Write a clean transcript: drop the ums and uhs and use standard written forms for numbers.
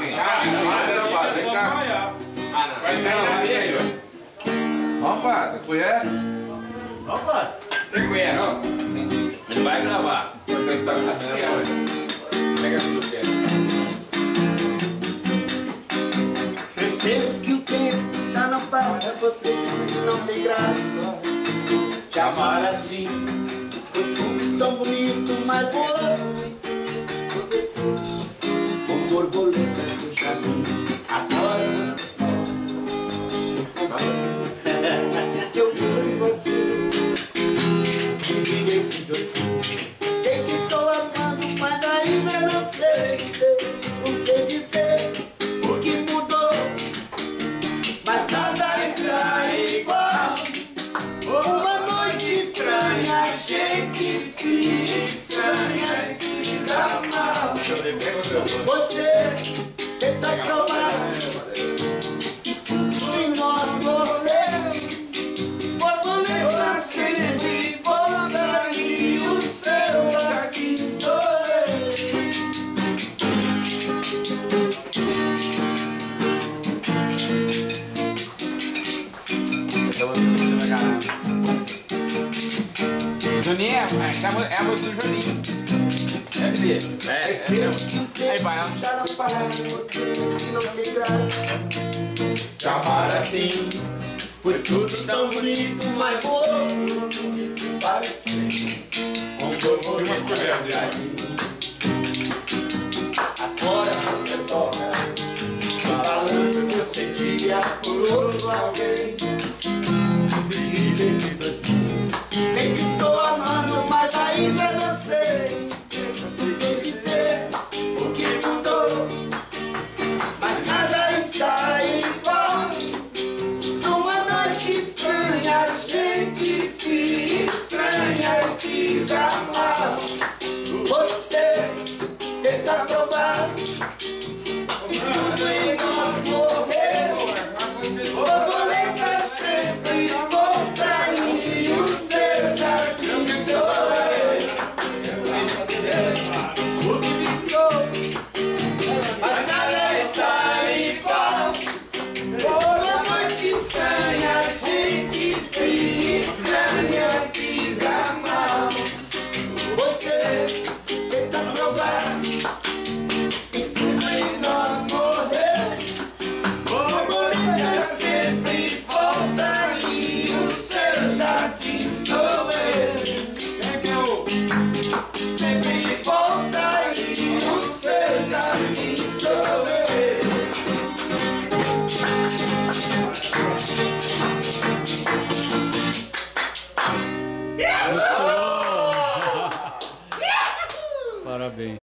Vem cá. Vai sair aí, ó. Opa, tem colher? Opa! Tem colher, não? Ele vai gravar. Vou tentar com a câmera hoje. Pega tudo que é. Percebo que o tempo já não para, você não tem graça. Te amar assim foi tudo tão bonito, mas com borboletas no jardim. Agora você que eu vi em você, que vive entre dois. Sei que estou amando, mas ainda não sei o que dizer, o que mudou. Mas nada está igual. Uma noite estranha, a gente se estranha e se dá mal. Você tenta provar e nós morremos. Borboleta sempre volta e o céu aqui sou eu. Juninho, essa é a música do Juninho. Deve ver. Aí vai, ó. Já não parece você que não tem graça. Te amar assim foi tudo tão bonito, mas Parece com borboleta. agora você toca e balança que eu sentia por outro alguém. Fugir entre dois mundos. Sei que estou amando, mas ainda não sei o que dizer, o que mudou. Mas nada está igual. Numa noite estranha, a gente se estranha e se dá mal. Você tenta provar que tudo em nós morreu. Borboleta sempre volta e o seu jardim sou eu. O que ficou, mas nada está igual. Uma noite estranha, a gente se estranha e se dá mal. Você tenta provar que tudo em nós morreu. Borboleta sempre volta e o seu jardim sou eu. Sempre volta e o seu jardim sou eu. Parabéns.